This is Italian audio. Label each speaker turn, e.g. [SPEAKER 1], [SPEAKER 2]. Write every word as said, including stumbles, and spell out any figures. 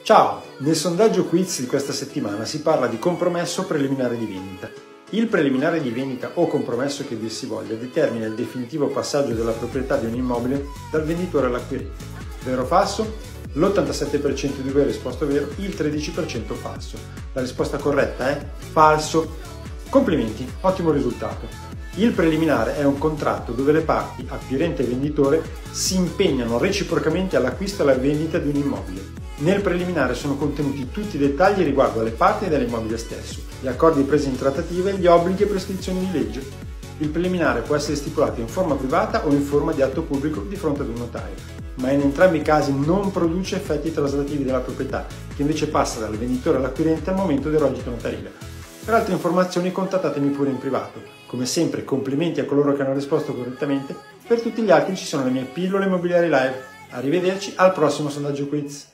[SPEAKER 1] Ciao! Nel sondaggio quiz di questa settimana si parla di compromesso o preliminare di vendita. Il preliminare di vendita o compromesso che dir si voglia determina il definitivo passaggio della proprietà di un immobile dal venditore all'acquirente. Vero o falso? L'ottantasette per cento di voi ha risposto vero, il tredici per cento falso. La risposta corretta è falso. Complimenti, ottimo risultato. Il preliminare è un contratto dove le parti, acquirente e venditore, si impegnano reciprocamente all'acquisto e alla vendita di un immobile. Nel preliminare sono contenuti tutti i dettagli riguardo alle parti dell'immobile stesso, gli accordi presi in trattativa e gli obblighi e prescrizioni di legge. Il preliminare può essere stipulato in forma privata o in forma di atto pubblico di fronte ad un notaio, ma in entrambi i casi non produce effetti traslativi della proprietà, che invece passa dal venditore all'acquirente al momento del rogito notarile. Per altre informazioni contattatemi pure in privato. Come sempre, complimenti a coloro che hanno risposto correttamente. Per tutti gli altri ci sono le mie pillole immobiliari live. Arrivederci al prossimo sondaggio quiz.